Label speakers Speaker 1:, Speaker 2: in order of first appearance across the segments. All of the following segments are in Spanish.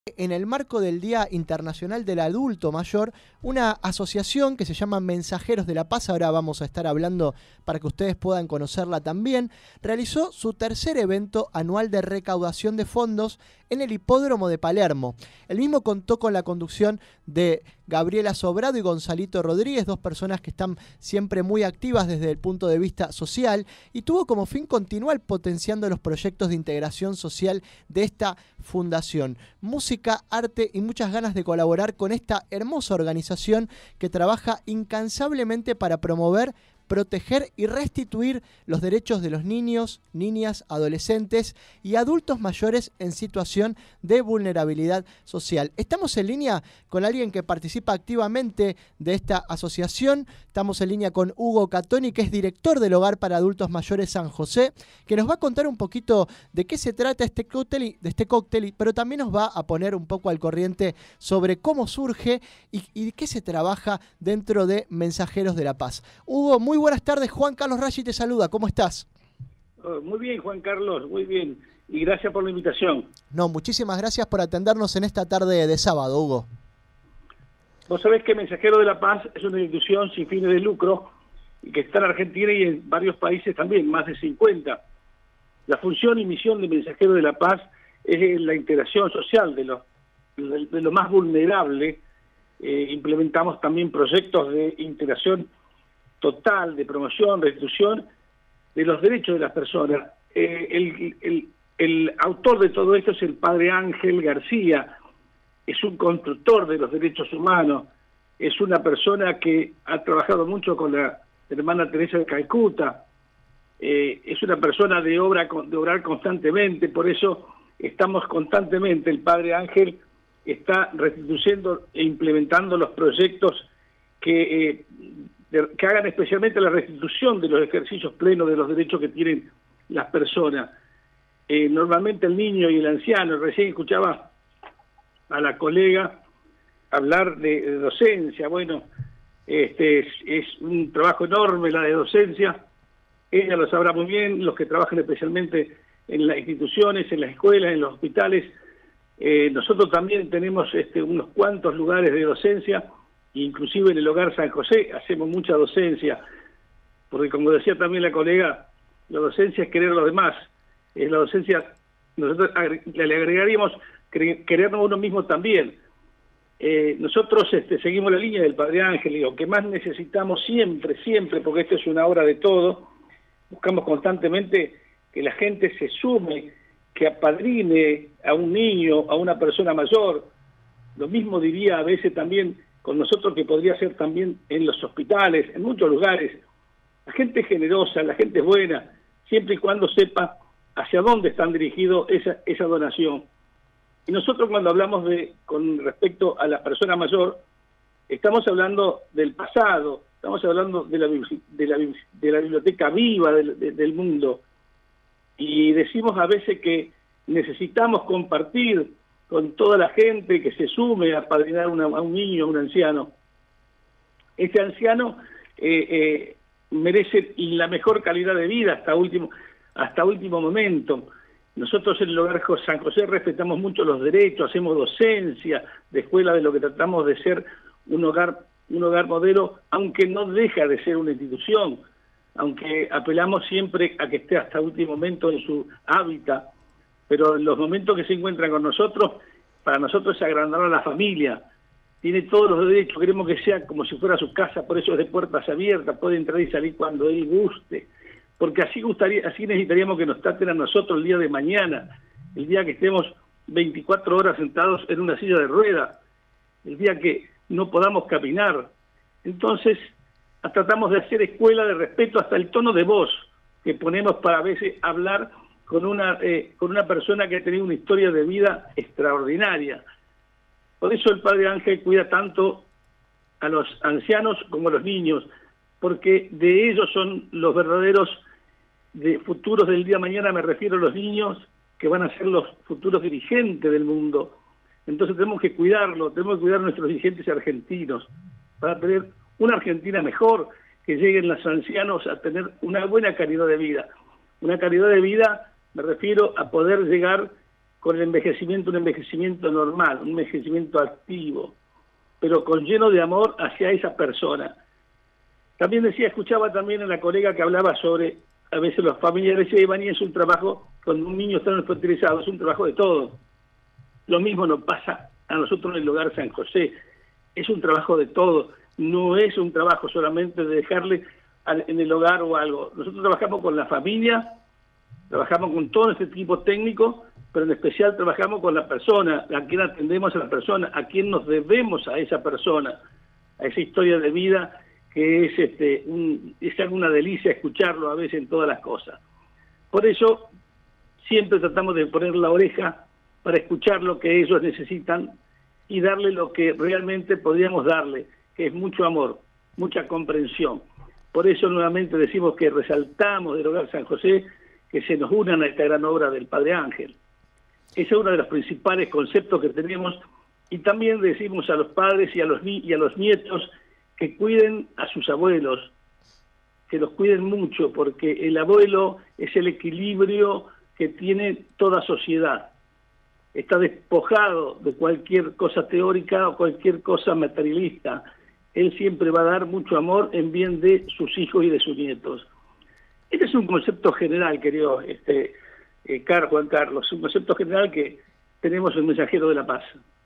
Speaker 1: En el marco del Día Internacional del Adulto Mayor, una asociación que se llama Mensajeros de la Paz, ahora vamos a estar hablando para que ustedes puedan conocerla también, realizó su tercer evento anual de recaudación de fondos en el Hipódromo de Palermo. El mismo contó con la conducción de Gabriela Sobrado y Gonzalito Rodríguez, dos personas que están siempre muy activas desde el punto de vista social, y tuvo como fin continuar potenciando los proyectos de integración social de esta fundación. Música, arte y muchas ganas de colaborar con esta hermosa organización que trabaja incansablemente para promover, proteger y restituir los derechos de los niños, niñas, adolescentes y adultos mayores en situación de vulnerabilidad social. Estamos en línea con alguien que participa activamente de esta asociación. Estamos en línea con Hugo Catoni, que es director del Hogar para Adultos Mayores San José, que nos va a contar un poquito de qué se trata este cóctel, pero también nos va a poner un poco al corriente sobre cómo surge y de qué se trabaja dentro de Mensajeros de la Paz. Hugo, muy buenas tardes. Juan Carlos Raggi te saluda. ¿Cómo estás?
Speaker 2: Muy bien, Juan Carlos, muy bien. Y gracias por la invitación.
Speaker 1: No, muchísimas gracias por atendernos en esta tarde de sábado, Hugo.
Speaker 2: Vos sabés que Mensajeros de la Paz es una institución sin fines de lucro y que está en Argentina y en varios países también, más de 50. La función y misión de Mensajeros de la Paz es la integración social de lo más vulnerable. Implementamos también proyectos de integración total, de promoción, restitución de los derechos de las personas. El autor de todo esto es el padre Ángel García, es un constructor de los derechos humanos, es una persona que ha trabajado mucho con la hermana Teresa de Calcuta, es una persona de obrar constantemente, por eso estamos constantemente, el padre Ángel está restituyendo e implementando los proyectos que hagan especialmente la restitución de los ejercicios plenos de los derechos que tienen las personas. Normalmente el niño y el anciano, recién escuchaba a la colega hablar de docencia. Bueno, es un trabajo enorme la de docencia, ella lo sabrá muy bien, los que trabajan especialmente en las instituciones, en las escuelas, en los hospitales. Nosotros también tenemos unos cuantos lugares de docencia, inclusive en el Hogar San José hacemos mucha docencia, porque como decía también la colega, la docencia es querer a los demás, es la docencia, nosotros le agregaríamos querernos a uno mismo también. Nosotros seguimos la línea del padre Ángel, y lo que más necesitamos siempre, porque esto es una obra de todo, buscamos constantemente que la gente se sume, que apadrine a un niño, a una persona mayor. Lo mismo diría a veces también con nosotros, que podría ser también en los hospitales, en muchos lugares. La gente es generosa, la gente es buena, siempre y cuando sepa hacia dónde están dirigidos esa donación. Y nosotros cuando hablamos con respecto a la persona mayor, estamos hablando del pasado, estamos hablando de la biblioteca viva del mundo. Y decimos a veces que necesitamos compartir con toda la gente que se sume a apadrinar a un niño, a un anciano. Este anciano merece la mejor calidad de vida hasta último momento. Nosotros en el Hogar San José respetamos mucho los derechos, hacemos docencia de escuela, de lo que tratamos de ser un hogar modelo, aunque no deja de ser una institución, aunque apelamos siempre a que esté hasta último momento en su hábitat. Pero en los momentos que se encuentran con nosotros, para nosotros es agrandar a la familia. Tiene todos los derechos, queremos que sea como si fuera su casa, por eso es de puertas abiertas, puede entrar y salir cuando él guste. Porque así necesitaríamos que nos traten a nosotros el día de mañana, el día que estemos 24 horas sentados en una silla de ruedas, el día que no podamos caminar. Entonces, tratamos de hacer escuela de respeto hasta el tono de voz que ponemos para a veces hablar con una persona que ha tenido una historia de vida extraordinaria. Por eso el padre Ángel cuida tanto a los ancianos como a los niños, porque de ellos son los verdaderos futuros del día de mañana. Me refiero a los niños que van a ser los futuros dirigentes del mundo. Entonces tenemos que cuidarlo, tenemos que cuidar a nuestros dirigentes argentinos para tener una Argentina mejor, que lleguen los ancianos a tener una buena calidad de vida. Una calidad de vida, me refiero a poder llegar con el envejecimiento, un envejecimiento normal, un envejecimiento activo, pero con lleno de amor hacia esa persona. También escuchaba también a la colega que hablaba sobre, a veces los familiares se llevan y es un trabajo, cuando un niño está hospitalizado, es un trabajo de todos. Lo mismo nos pasa a nosotros en el Hogar San José, es un trabajo de todos, no es un trabajo solamente de dejarle en el hogar o algo. Nosotros trabajamos con la familia, trabajamos con todo este equipo técnico, pero en especial trabajamos con la persona, a quien atendemos a la persona, a quien nos debemos a esa persona, a esa historia de vida que es una delicia escucharlo a veces en todas las cosas. Por eso siempre tratamos de poner la oreja para escuchar lo que ellos necesitan y darle lo que realmente podríamos darle, que es mucho amor, mucha comprensión. Por eso nuevamente decimos que resaltamos del Hogar San José que se nos unan a esta gran obra del Padre Ángel. Ese es uno de los principales conceptos que tenemos, y también decimos a los padres y a los nietos que cuiden a sus abuelos, que los cuiden mucho, porque el abuelo es el equilibrio que tiene toda sociedad. Está despojado de cualquier cosa teórica o cualquier cosa materialista. Él siempre va a dar mucho amor en bien de sus hijos y de sus nietos. Este es un concepto general, querido Juan Carlos, un concepto general que tenemos en Mensajero de la Paz.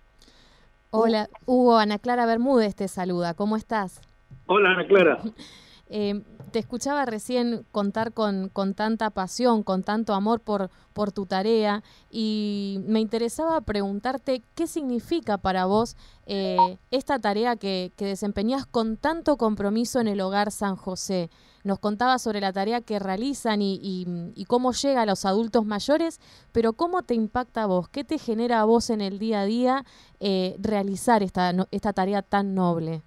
Speaker 3: Hola, Hugo, Ana Clara Bermúdez te saluda, ¿cómo estás?
Speaker 2: Hola, Ana Clara.
Speaker 3: Te escuchaba recién contar con tanta pasión, con tanto amor por tu tarea, y me interesaba preguntarte qué significa para vos esta tarea que desempeñás con tanto compromiso en el Hogar San José. Nos contabas sobre la tarea que realizan y cómo llega a los adultos mayores, pero ¿cómo te impacta a vos? ¿Qué te genera a vos en el día a día realizar esta tarea tan noble?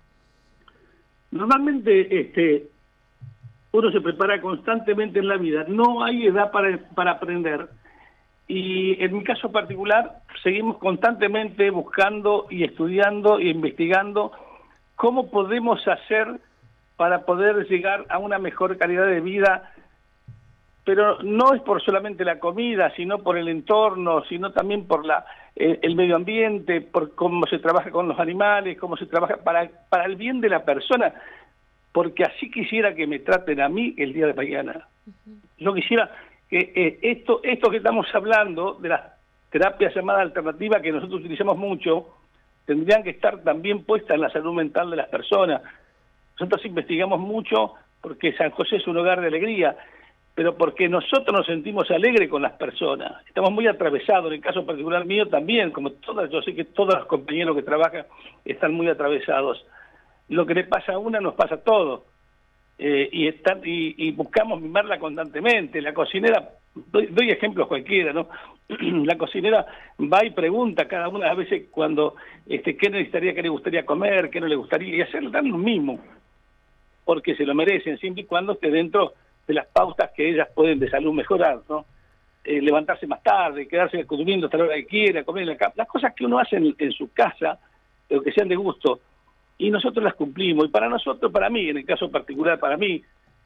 Speaker 2: Normalmente uno se prepara constantemente en la vida, no hay edad para aprender, y en mi caso particular seguimos constantemente buscando y estudiando e investigando cómo podemos hacer para poder llegar a una mejor calidad de vida, pero no es por solamente la comida, sino por el entorno, sino también por el medio ambiente, por cómo se trabaja con los animales, cómo se trabaja para el bien de la persona, porque así quisiera que me traten a mí el día de mañana. Yo quisiera que esto que estamos hablando, de las terapias llamadas alternativas que nosotros utilizamos mucho, tendrían que estar también puestas en la salud mental de las personas. Nosotros investigamos mucho porque San José es un hogar de alegría, pero porque nosotros nos sentimos alegres con las personas. Estamos muy atravesados, en el caso particular mío también, yo sé que todos los compañeros que trabajan están muy atravesados. Lo que le pasa a una nos pasa a todos, y buscamos mimarla constantemente. La cocinera, doy ejemplos cualquiera, ¿no? La cocinera va y pregunta cada una a veces cuando qué necesitaría, qué le gustaría comer, qué no le gustaría, y hacerle dar lo mismo, porque se lo merecen, siempre y cuando esté dentro de las pautas que ellas pueden de salud mejorar, ¿no? Levantarse más tarde, quedarse durmiendo hasta la hora que quiera, comer en la cama, las cosas que uno hace en su casa, pero que sean de gusto, y nosotros las cumplimos. Y para nosotros, para mí, en el caso particular, para mí,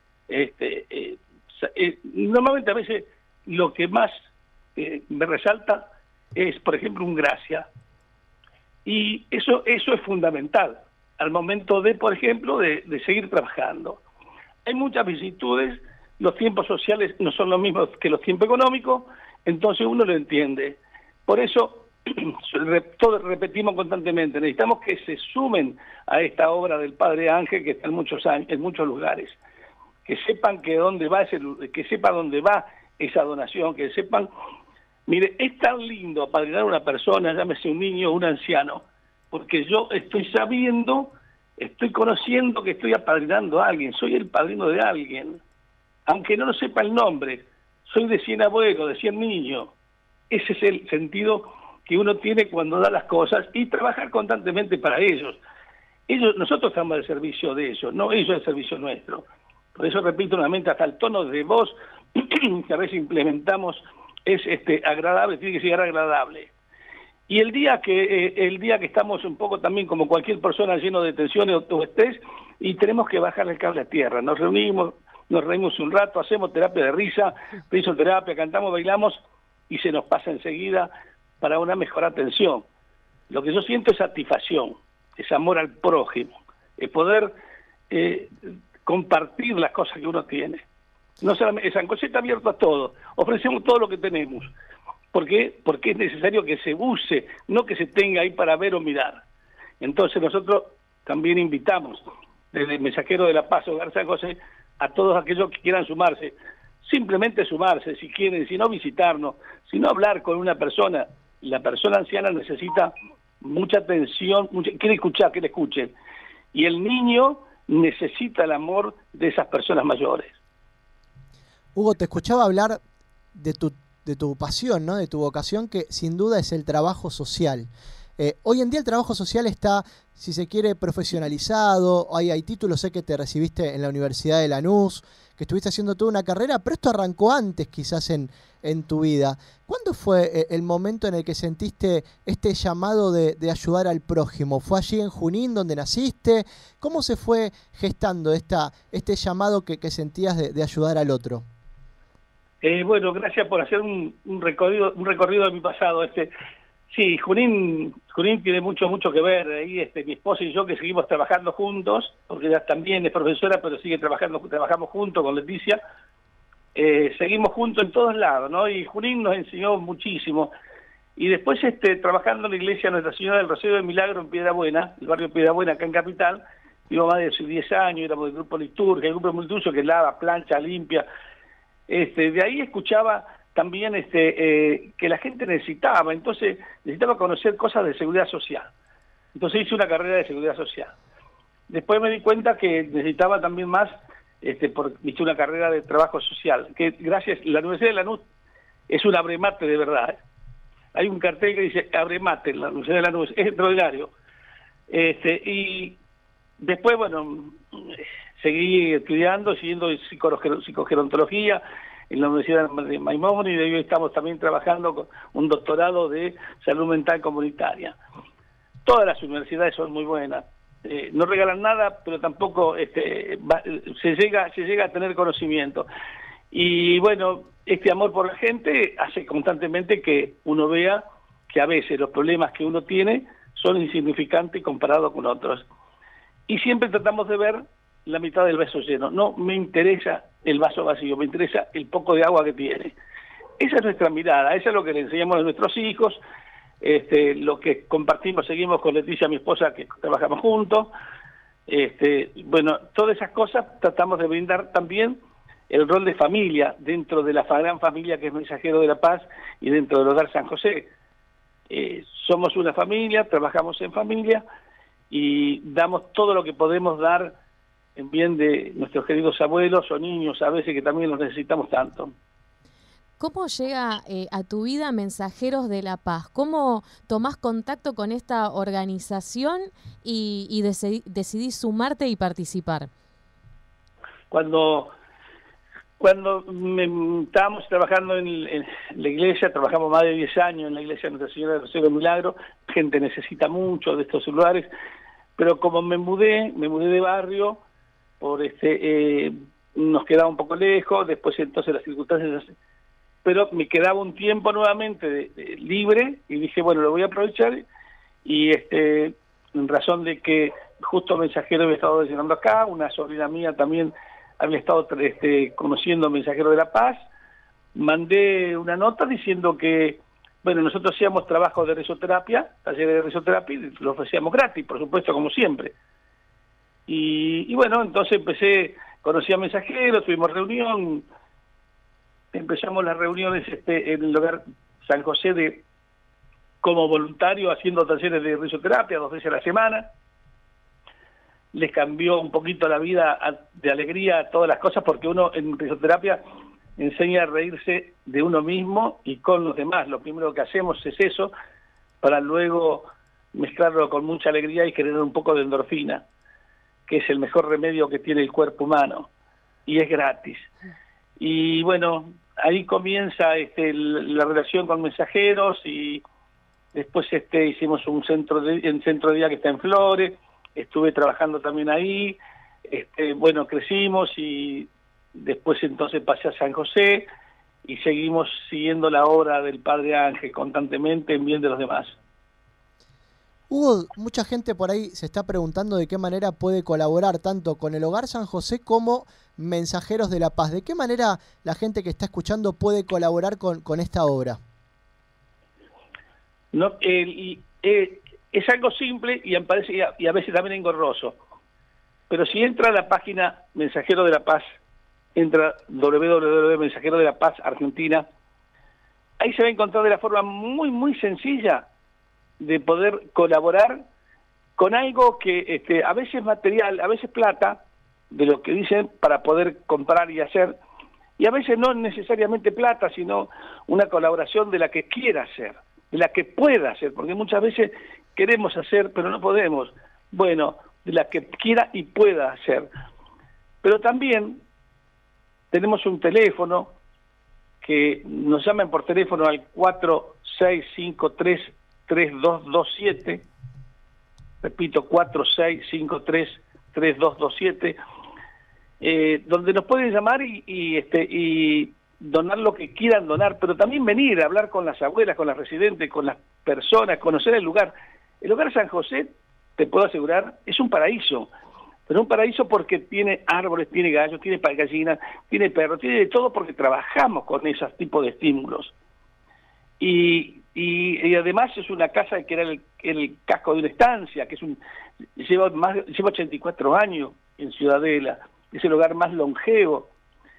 Speaker 2: normalmente a veces lo que más me resalta es, por ejemplo, un gracias. Y eso es fundamental al momento de, por ejemplo, de seguir trabajando. Hay muchas vicisitudes, los tiempos sociales no son los mismos que los tiempos económicos, entonces uno lo entiende. Por eso, todos repetimos constantemente, necesitamos que se sumen a esta obra del Padre Ángel que está en muchos lugares, que sepan que sepa dónde va esa donación, que sepan, mire, es tan lindo apadrinar a una persona, llámese un niño o un anciano, porque yo estoy conociendo que estoy apadrinando a alguien, soy el padrino de alguien, aunque no lo sepa el nombre, soy de 100 abuelos, de 100 niños. Ese es el sentido que uno tiene cuando da las cosas, y trabajar constantemente para ellos. Nosotros estamos al servicio de ellos, no ellos al servicio nuestro. Por eso repito nuevamente, hasta el tono de voz que a veces implementamos es agradable, tiene que ser agradable. Y el día que estamos un poco también como cualquier persona lleno de tensiones o estrés, y tenemos que bajar el cable a tierra, nos reímos un rato, hacemos terapia de risa, risoterapia, cantamos, bailamos, y se nos pasa enseguida, para una mejor atención. Lo que yo siento es satisfacción, es amor al prójimo, es poder compartir las cosas que uno tiene. No solamente, San José está abierto a todo, ofrecemos todo lo que tenemos. ¿Por qué? Porque es necesario que se use, no que se tenga ahí para ver o mirar. Entonces nosotros también invitamos, desde el Mensajero de la Paz, Hogar San José, a todos aquellos que quieran sumarse, simplemente sumarse, si quieren, si no visitarnos, si no hablar con una persona. La persona anciana necesita mucha atención, quiere escuchar, que le escuchen. Y el niño necesita el amor de esas personas mayores.
Speaker 1: Hugo, te escuchaba hablar de tu pasión, ¿no? De tu vocación, que sin duda es el trabajo social. Hoy en día el trabajo social está, si se quiere, profesionalizado, hay títulos, sé que te recibiste en la Universidad de Lanús, que estuviste haciendo toda una carrera, pero esto arrancó antes quizás en tu vida. ¿Cuándo fue el momento en el que sentiste este llamado de ayudar al prójimo? ¿Fue allí en Junín donde naciste? ¿Cómo se fue gestando este llamado que sentías de ayudar al otro?
Speaker 2: Bueno, gracias por hacer un recorrido de mi pasado. Sí, Junín tiene mucho que ver. Ahí mi esposa y yo, que seguimos trabajando juntos, porque ella también es profesora, pero sigue trabajamos juntos con Leticia. Seguimos juntos en todos lados, ¿no? Y Junín nos enseñó muchísimo. Y después trabajando en la iglesia Nuestra Señora del Rosario del Milagro en Piedrabuena, el barrio Piedrabuena, acá en Capital, vivo más de 10 años, éramos del grupo Liturgia, el grupo Multiuso que lava, plancha, limpia. De ahí escuchaba también que la gente necesitaba conocer cosas de seguridad social. Entonces hice una carrera de seguridad social. Después me di cuenta que necesitaba también más, hice una carrera de trabajo social, que gracias, la Universidad de Lanús es un abremate de verdad. Hay un cartel que dice abremate en la Universidad de Lanús, es extraordinario. Y después, bueno, seguí estudiando, siguiendo psicogerontología en la Universidad de Maimónides, y hoy estamos también trabajando con un doctorado de salud mental comunitaria. Todas las universidades son muy buenas, no regalan nada, pero tampoco se llega a tener conocimiento. Y bueno, este amor por la gente hace constantemente que uno vea que a veces los problemas que uno tiene son insignificantes comparados con otros. Y siempre tratamos de ver la mitad del vaso lleno. No me interesa el vaso vacío, me interesa el poco de agua que tiene. Esa es nuestra mirada, eso es lo que le enseñamos a nuestros hijos, lo que compartimos, seguimos con Leticia, mi esposa, que trabajamos juntos. Bueno, todas esas cosas tratamos de brindar también el rol de familia dentro de la gran familia que es Mensajero de la Paz y dentro del Hogar San José. Somos una familia, trabajamos en familia y damos todo lo que podemos dar en bien de nuestros queridos abuelos o niños, a veces que también los necesitamos tanto.
Speaker 3: ¿Cómo llega a tu vida Mensajeros de la Paz? ¿Cómo tomás contacto con esta organización y decidís sumarte y participar?
Speaker 2: Cuando estábamos trabajando en la iglesia, trabajamos más de 10 años en la iglesia Nuestra Señora del Rosario del Milagro, la gente necesita mucho de estos lugares, pero como me mudé de barrio, nos quedaba un poco lejos, después entonces las circunstancias, pero me quedaba un tiempo nuevamente libre y dije, bueno, lo voy a aprovechar y en razón de que justo Mensajero había estado llegando acá, una sobrina mía también había estado conociendo Mensajero de la Paz, mandé una nota diciendo que, bueno, nosotros hacíamos trabajo de risoterapia, talleres de risoterapia, y lo ofrecíamos gratis, por supuesto, como siempre. Y bueno, entonces conocí a Mensajero, tuvimos reunión, empezamos las reuniones en el Hogar San José como voluntario haciendo talleres de risoterapia 2 veces a la semana. Les cambió un poquito la vida de alegría a todas las cosas, porque uno en risoterapia enseña a reírse de uno mismo y con los demás. Lo primero que hacemos es eso, para luego mezclarlo con mucha alegría y generar un poco de endorfina, que es el mejor remedio que tiene el cuerpo humano, y es gratis. Y bueno, ahí comienza la relación con Mensajeros, y después hicimos un centro de día que está en Flores, estuve trabajando también ahí, bueno, crecimos y después entonces pasé a San José, y seguimos siguiendo la obra del Padre Ángel constantemente en bien de los demás.
Speaker 1: Hugo, mucha gente por ahí se está preguntando de qué manera puede colaborar tanto con el Hogar San José como Mensajeros de la Paz. ¿De qué manera la gente que está escuchando puede colaborar con esta obra?
Speaker 2: No, es algo simple y a veces también engorroso. Pero si entra a la página Mensajero de la Paz, entra www.mensajero de la Paz Argentina, ahí se va a encontrar de la forma muy, muy sencilla de poder colaborar con algo que a veces material, a veces plata, de lo que dicen, para poder comprar y hacer, y a veces no necesariamente plata, sino una colaboración de la que quiera hacer, de la que pueda hacer, porque muchas veces queremos hacer, pero no podemos. Bueno, de la que quiera y pueda hacer. Pero también tenemos un teléfono que nos llamen por teléfono al 4653-3227, repito, 4653-3227, donde nos pueden llamar y donar lo que quieran donar, pero también venir a hablar con las abuelas, con las residentes, con las personas, conocer el lugar. El Hogar San José, te puedo asegurar, es un paraíso, pero un paraíso porque tiene árboles, tiene gallos, tiene gallinas, tiene perros, tiene de todo porque trabajamos con esos tipos de estímulos. Y además es una casa que era el casco de una estancia, que lleva 84 años en Ciudadela, es el hogar más longevo.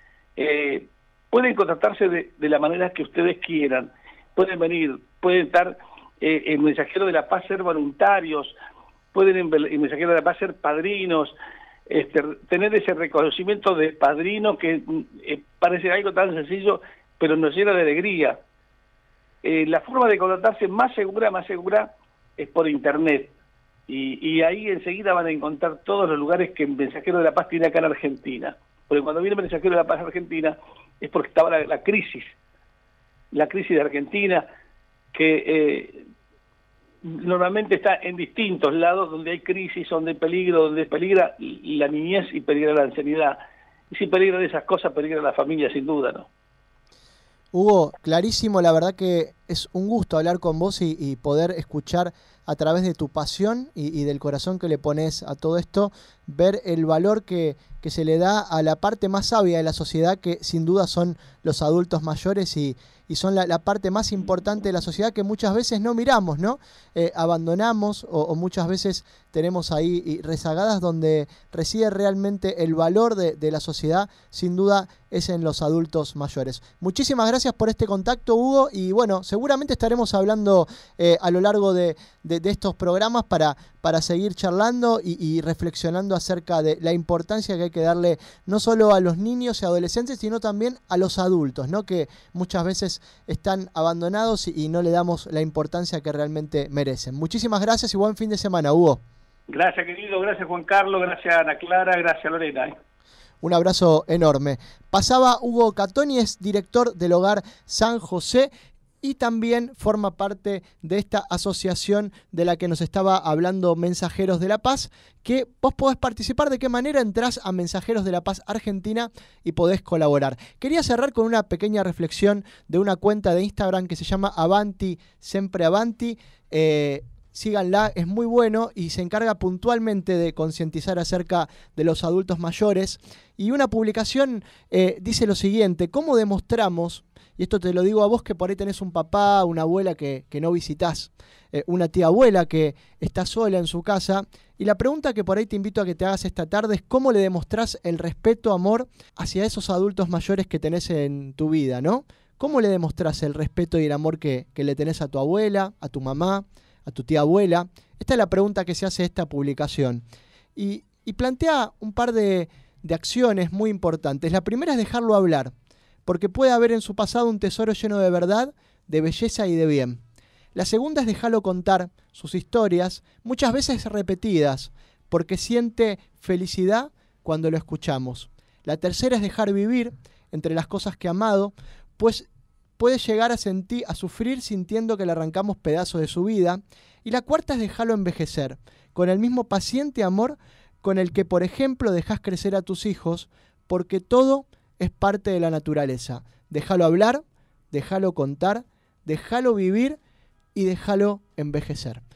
Speaker 2: Pueden contactarse de la manera que ustedes quieran, pueden venir, pueden estar en Mensajero de la Paz, ser voluntarios, pueden en Mensajero de la Paz ser padrinos, tener ese reconocimiento de padrino que parece algo tan sencillo, pero nos llena de alegría. La forma de contactarse más segura es por internet, y ahí enseguida van a encontrar todos los lugares que Mensajero de la Paz tiene acá en Argentina, porque cuando viene Mensajero de la Paz a Argentina es porque estaba la crisis de Argentina, que normalmente está en distintos lados donde hay crisis, donde peligra la niñez y peligra la ancianidad. Y si peligra de esas cosas, peligra la familia sin duda, ¿no?
Speaker 1: Hugo, clarísimo, la verdad que es un gusto hablar con vos y poder escuchar a través de tu pasión y del corazón que le pones a todo esto, ver el valor que se le da a la parte más sabia de la sociedad, que sin duda son los adultos mayores y son la parte más importante de la sociedad que muchas veces no miramos, ¿no? Abandonamos o muchas veces tenemos ahí rezagadas, donde reside realmente el valor de la sociedad, sin duda es en los adultos mayores. Muchísimas gracias por este contacto, Hugo, y bueno, seguramente estaremos hablando a lo largo de estos programas para seguir charlando y reflexionando acerca de la importancia que hay que darle no solo a los niños y adolescentes, sino también a los adultos, ¿no? Que muchas veces están abandonados y no le damos la importancia que realmente merecen. Muchísimas gracias y buen fin de semana, Hugo.
Speaker 2: Gracias, querido, gracias, Juan Carlos, gracias, Ana Clara, gracias, Lorena.
Speaker 1: Un abrazo enorme. Pasaba Hugo Catoni, es director del Hogar San José y también forma parte de esta asociación de la que nos estaba hablando Mensajeros de la Paz, que vos podés participar. ¿De qué manera? Entrás a Mensajeros de la Paz Argentina y podés colaborar. Quería cerrar con una pequeña reflexión de una cuenta de Instagram que se llama Avanti Sempre Avanti. Síganla, es muy bueno y se encarga puntualmente de concientizar acerca de los adultos mayores. Y una publicación dice lo siguiente: ¿cómo demostramos? Y esto te lo digo a vos que por ahí tenés un papá, una abuela que no visitás, una tía abuela que está sola en su casa. Y la pregunta que por ahí te invito a que te hagas esta tarde es: ¿cómo le demostrás el respeto, amor hacia esos adultos mayores que tenés en tu vida, ¿no? ¿Cómo le demostrás el respeto y el amor que le tenés a tu abuela, a tu mamá, a tu tía abuela? Esta es la pregunta que se hace esta publicación. Y plantea un par de acciones muy importantes. La primera es dejarlo hablar, porque puede haber en su pasado un tesoro lleno de verdad, de belleza y de bien. La segunda es dejarlo contar sus historias, muchas veces repetidas, porque siente felicidad cuando lo escuchamos. La tercera es dejar vivir entre las cosas que ha amado, pues puede llegar a sufrir sintiendo que le arrancamos pedazos de su vida. Y la cuarta es dejarlo envejecer, con el mismo paciente amor con el que, por ejemplo, dejás crecer a tus hijos, porque todo es parte de la naturaleza. Déjalo hablar, déjalo contar, déjalo vivir y déjalo envejecer.